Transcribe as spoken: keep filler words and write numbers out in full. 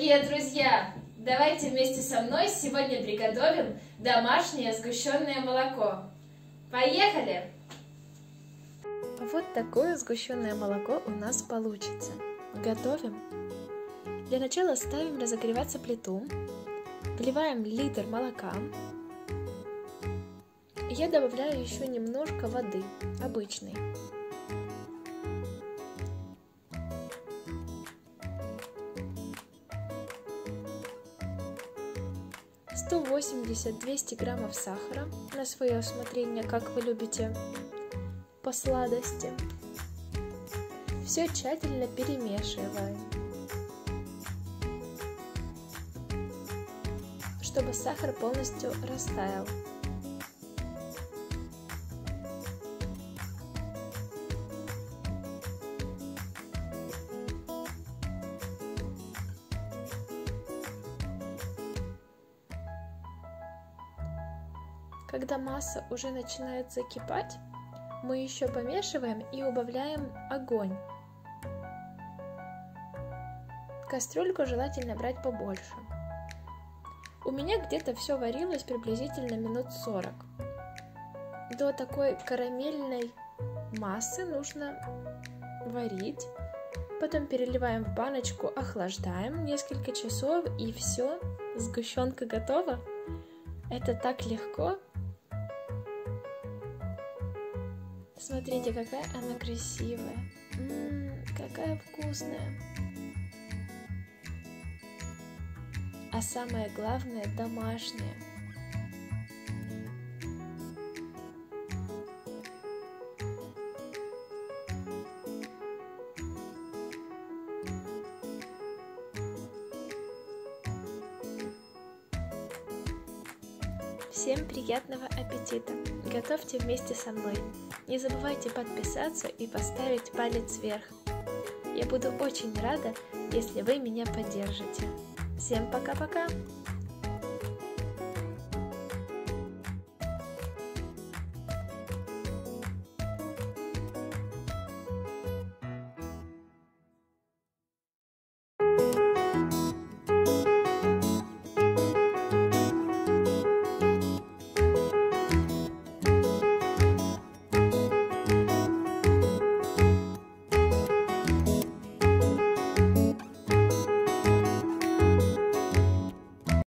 Привет, друзья! Давайте вместе со мной сегодня приготовим домашнее сгущенное молоко. Поехали! Вот такое сгущенное молоко у нас получится. Готовим. Для начала ставим разогреваться плиту, вливаем литр молока. Я добавляю еще немножко воды, обычной. сто восемьдесят — двести граммов сахара на свое усмотрение, как вы любите по сладости. Все тщательно перемешиваем, чтобы сахар полностью растаял. Когда масса уже начинает закипать, мы еще помешиваем и убавляем огонь. Кастрюльку желательно брать побольше. У меня где-то все варилось приблизительно минут сорок. До такой карамельной массы нужно варить. Потом переливаем в баночку, охлаждаем несколько часов, и все, сгущенка готова. Это так легко. Смотрите, какая она красивая. М-м, какая вкусная. А самое главное, домашняя. Всем приятного аппетита! Готовьте вместе со мной. Не забывайте подписаться и поставить палец вверх. Я буду очень рада, если вы меня поддержите. Всем пока-пока!